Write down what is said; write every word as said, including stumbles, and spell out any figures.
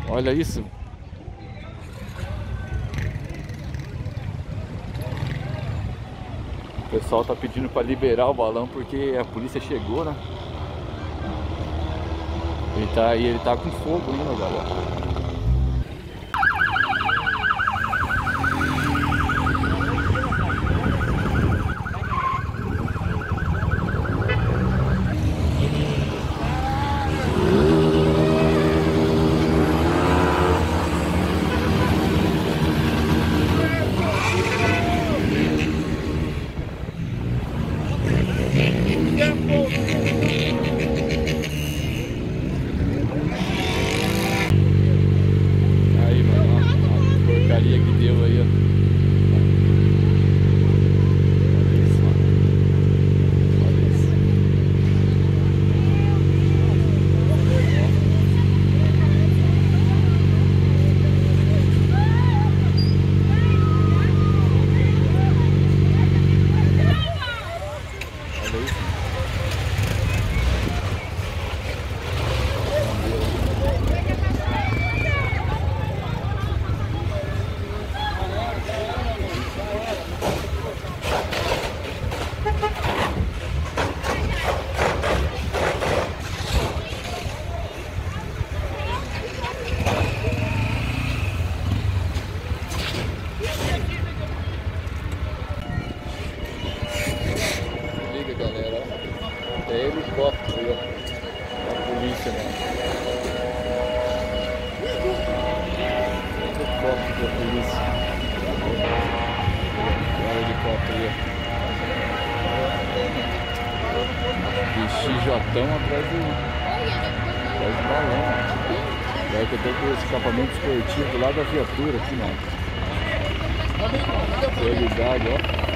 Olha isso. O pessoal tá pedindo para liberar o balão porque a polícia chegou, né? Ele tá, e ele tá com fogo ainda, galera. Aí, mano, ó, a porcaria que deu aí, ó. Olha isso, mano. Olha isso. Olha isso. Liga, galera, ó. É helicóptero aí, ó. A polícia, mano. Helicóptero da polícia. Olha o helicóptero aí, ó. E X J atrás do, atrás do balão, ó. Agora que eu tô com esse escapamento esportivo lá da viatura aqui, mano. Tô ligado, ó.